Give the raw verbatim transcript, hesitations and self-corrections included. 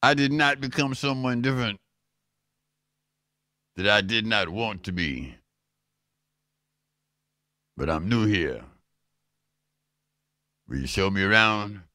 I did not become someone different that I did not want to be. But I'm new here. Will you show me around?